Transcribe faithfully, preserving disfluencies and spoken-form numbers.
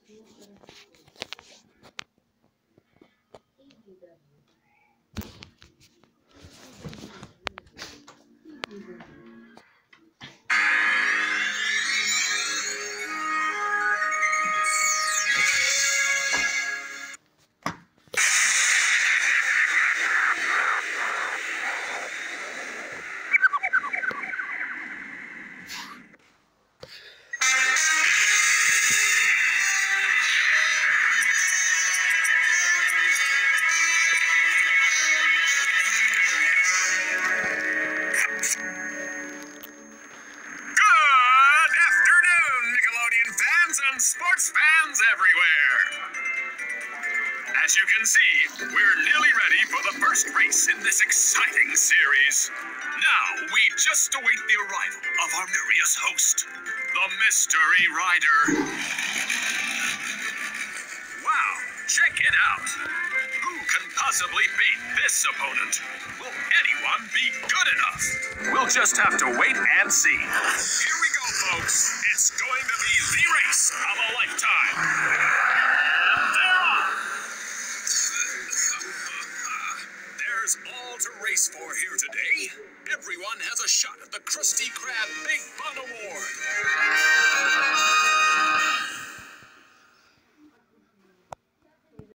Sports fans everywhere. As you can see, we're nearly ready for the first race in this exciting series. Now, we just await the arrival of our mysterious host, the Mystery Rider. Wow, check it out. Who can possibly beat this opponent? Will anyone be good enough? We'll just have to wait and see. Here we go, folks. It's going to be the race of a lifetime. And they're off. There's all to race for here today. Everyone has a shot at the Krusty Krab Big Fun Award.